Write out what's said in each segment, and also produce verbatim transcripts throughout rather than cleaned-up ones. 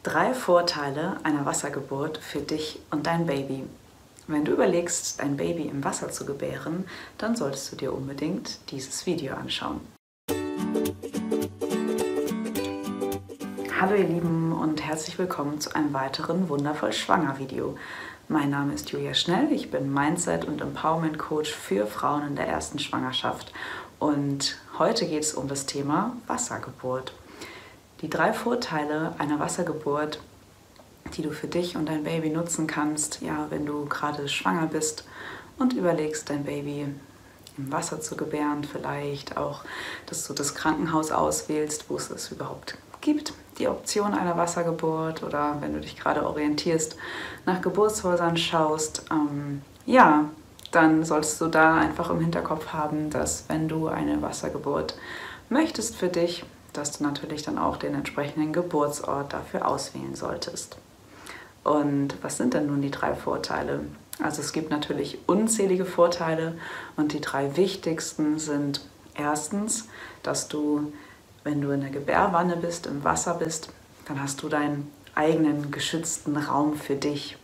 Drei Vorteile einer Wassergeburt für dich und dein Baby. Wenn du überlegst, dein Baby im Wasser zu gebären, dann solltest du dir unbedingt dieses Video anschauen. Hallo ihr Lieben und herzlich willkommen zu einem weiteren Wundervoll Schwanger Video. Mein Name ist Julia Schnell, ich bin Mindset- und Empowerment Coach für Frauen in der ersten Schwangerschaft und heute geht es um das Thema Wassergeburt. Die drei Vorteile einer Wassergeburt, die du für dich und dein Baby nutzen kannst, ja, wenn du gerade schwanger bist und überlegst, dein Baby im Wasser zu gebären, vielleicht auch, dass du das Krankenhaus auswählst, wo es es überhaupt gibt, die Option einer Wassergeburt, oder wenn du dich gerade orientierst, nach Geburtshäusern schaust, ähm, ja, dann solltest du da einfach im Hinterkopf haben, dass wenn du eine Wassergeburt möchtest für dich, dass du natürlich dann auch den entsprechenden Geburtsort dafür auswählen solltest. Und was sind denn nun die drei Vorteile? Also es gibt natürlich unzählige Vorteile und die drei wichtigsten sind erstens, dass du, wenn du in der Gebärwanne bist, im Wasser bist, dann hast du deinen eigenen geschützten Raum für dich.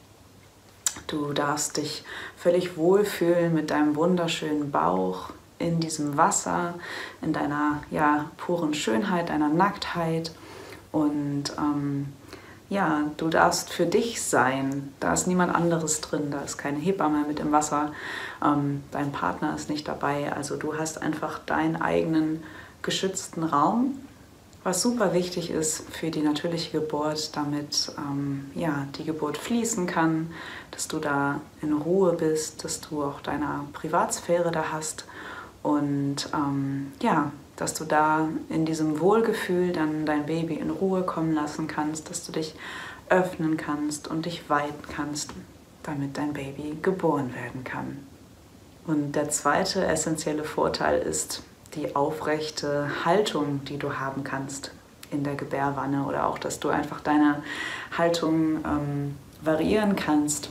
Du darfst dich völlig wohlfühlen mit deinem wunderschönen Bauch in diesem Wasser, in deiner ja, puren Schönheit, deiner Nacktheit. Und ähm, ja, du darfst für dich sein. Da ist niemand anderes drin, da ist keine Hebamme mit im Wasser. Ähm, dein Partner ist nicht dabei. Also du hast einfach deinen eigenen geschützten Raum, was super wichtig ist für die natürliche Geburt, damit ähm, ja, die Geburt fließen kann, dass du da in Ruhe bist, dass du auch deine Privatsphäre da hast. Und ähm, ja, dass du da in diesem Wohlgefühl dann dein Baby in Ruhe kommen lassen kannst, dass du dich öffnen kannst und dich weiten kannst, damit dein Baby geboren werden kann. Und der zweite essentielle Vorteil ist die aufrechte Haltung, die du haben kannst in der Gebärwanne, oder auch, dass du einfach deine Haltung ähm, variieren kannst,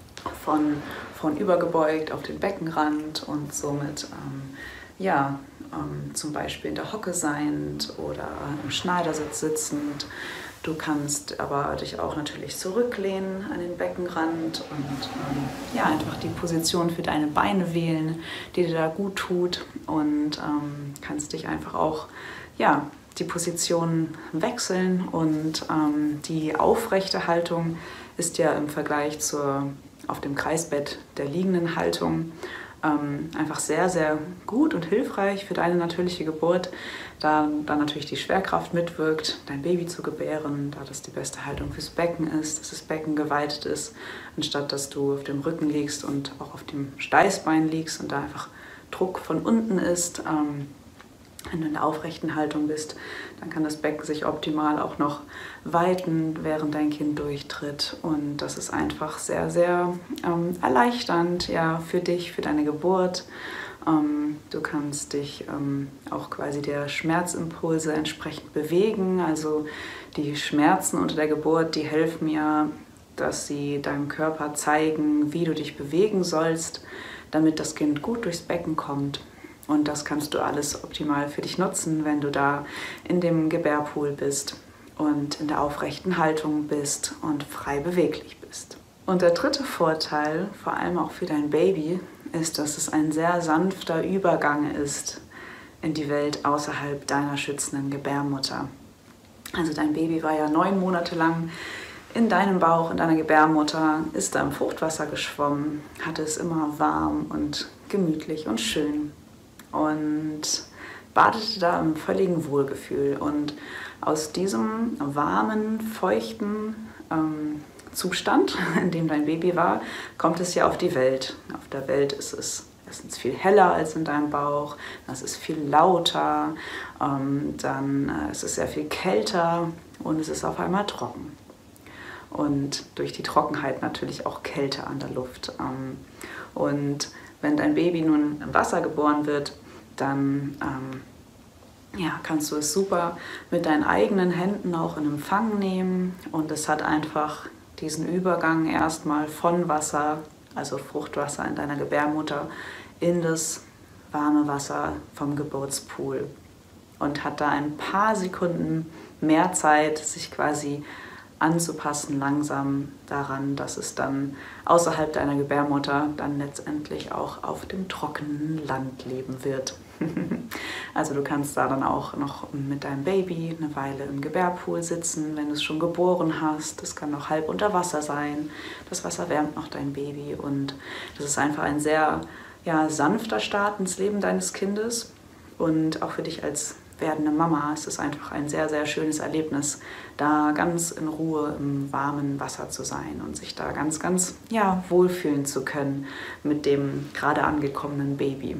von, von übergebeugt auf den Beckenrand und somit ähm, ja, ähm, zum Beispiel in der Hocke seiend oder im Schneidersitz sitzend. Du kannst aber dich auch natürlich zurücklehnen an den Beckenrand und ähm, ja, einfach die Position für deine Beine wählen, die dir da gut tut, und ähm, kannst dich einfach auch ja, die Position wechseln. Und ähm, die aufrechte Haltung ist ja im Vergleich zur auf dem Kreisbett der liegenden Haltung ähm, einfach sehr, sehr gut und hilfreich für deine natürliche Geburt, da dann natürlich die Schwerkraft mitwirkt, dein Baby zu gebären, da das die beste Haltung fürs Becken ist, dass das Becken geweitet ist, anstatt dass du auf dem Rücken liegst und auch auf dem Steißbein liegst und da einfach Druck von unten ist. Ähm, Wenn du in der aufrechten Haltung bist, dann kann das Becken sich optimal auch noch weiten, während dein Kind durchtritt. Und das ist einfach sehr, sehr ähm, erleichternd, ja, für dich, für deine Geburt. Ähm, du kannst dich ähm, auch quasi der Schmerzimpulse entsprechend bewegen. Also die Schmerzen unter der Geburt, die helfen ja, dass sie deinem Körper zeigen, wie du dich bewegen sollst, damit das Kind gut durchs Becken kommt. Und das kannst du alles optimal für dich nutzen, wenn du da in dem Gebärpool bist und in der aufrechten Haltung bist und frei beweglich bist. Und der dritte Vorteil, vor allem auch für dein Baby, ist, dass es ein sehr sanfter Übergang ist in die Welt außerhalb deiner schützenden Gebärmutter. Also dein Baby war ja neun Monate lang in deinem Bauch, in deiner Gebärmutter, ist da im Fruchtwasser geschwommen, hatte es immer warm und gemütlich und schön und badete da im völligen Wohlgefühl. Und aus diesem warmen, feuchten ähm, Zustand, in dem dein Baby war, kommt es ja auf die Welt. Auf der Welt ist es erstens viel heller als in deinem Bauch, es ist viel lauter, ähm, dann äh, ist es sehr viel kälter und es ist auf einmal trocken. Und durch die Trockenheit natürlich auch Kälte an der Luft. Ähm, und wenn dein Baby nun im Wasser geboren wird, dann ähm, ja, kannst du es super mit deinen eigenen Händen auch in Empfang nehmen. Und es hat einfach diesen Übergang erstmal von Wasser, also Fruchtwasser in deiner Gebärmutter, in das warme Wasser vom Geburtspool. Und hat da ein paar Sekunden mehr Zeit, sich quasi anzupassen langsam daran, dass es dann außerhalb deiner Gebärmutter dann letztendlich auch auf dem trockenen Land leben wird. Also du kannst da dann auch noch mit deinem Baby eine Weile im Gebärpool sitzen, wenn du es schon geboren hast. Das kann noch halb unter Wasser sein. Das Wasser wärmt noch dein Baby und das ist einfach ein sehr ja, sanfter Start ins Leben deines Kindes. Und auch für dich als werdende Mama ist es einfach ein sehr, sehr schönes Erlebnis, da ganz in Ruhe im warmen Wasser zu sein und sich da ganz, ganz ja, wohlfühlen zu können mit dem gerade angekommenen Baby.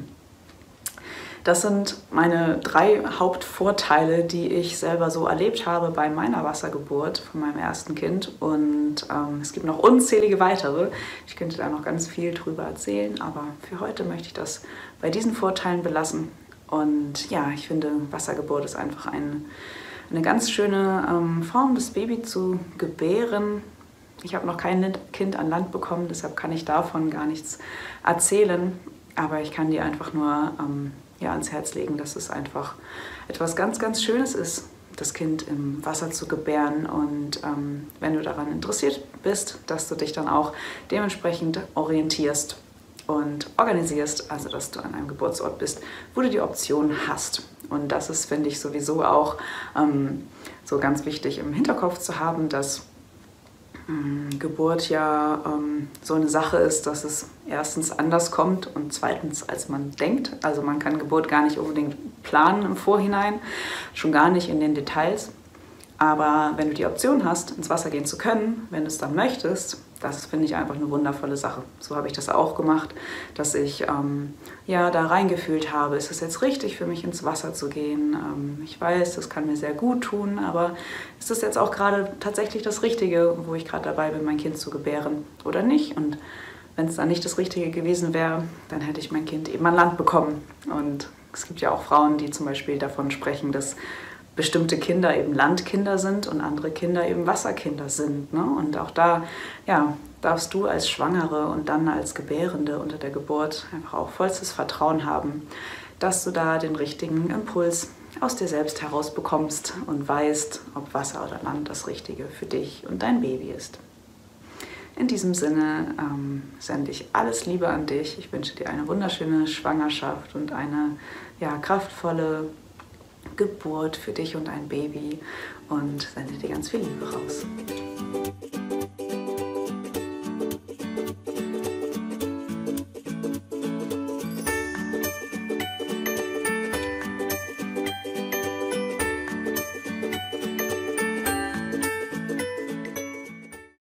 Das sind meine drei Hauptvorteile, die ich selber so erlebt habe bei meiner Wassergeburt von meinem ersten Kind. Und ähm, es gibt noch unzählige weitere. Ich könnte da noch ganz viel drüber erzählen, aber für heute möchte ich das bei diesen Vorteilen belassen. Und ja, ich finde, Wassergeburt ist einfach ein, eine ganz schöne ähm, Form, das Baby zu gebären. Ich habe noch kein Kind an Land bekommen, deshalb kann ich davon gar nichts erzählen. Aber ich kann dir einfach nur ähm, ja, ans Herz legen, dass es einfach etwas ganz, ganz Schönes ist, das Kind im Wasser zu gebären. Und ähm, wenn du daran interessiert bist, dass du dich dann auch dementsprechend orientierst und organisierst, also dass du an einem Geburtsort bist, wo du die Option hast. Und das ist, finde ich, sowieso auch ähm, so ganz wichtig im Hinterkopf zu haben, dass ähm, Geburt ja ähm, so eine Sache ist, dass es erstens anders kommt und zweitens, als man denkt. Also man kann Geburt gar nicht unbedingt planen im Vorhinein, schon gar nicht in den Details. Aber wenn du die Option hast, ins Wasser gehen zu können, wenn du es dann möchtest, das finde ich einfach eine wundervolle Sache. So habe ich das auch gemacht, dass ich ähm, ja, da reingefühlt habe, ist es jetzt richtig für mich ins Wasser zu gehen? Ähm, ich weiß, das kann mir sehr gut tun, aber ist das jetzt auch gerade tatsächlich das Richtige, wo ich gerade dabei bin, mein Kind zu gebären oder nicht? Und wenn es dann nicht das Richtige gewesen wäre, dann hätte ich mein Kind eben an Land bekommen. Und es gibt ja auch Frauen, die zum Beispiel davon sprechen, dass bestimmte Kinder eben Landkinder sind und andere Kinder eben Wasserkinder sind. Ne? Und auch da ja, darfst du als Schwangere und dann als Gebärende unter der Geburt einfach auch vollstes Vertrauen haben, dass du da den richtigen Impuls aus dir selbst heraus bekommst und weißt, ob Wasser oder Land das Richtige für dich und dein Baby ist. In diesem Sinne ähm, sende ich alles Liebe an dich. Ich wünsche dir eine wunderschöne Schwangerschaft und eine ja, kraftvolle Geburt für dich und dein Baby und sende dir ganz viel Liebe raus.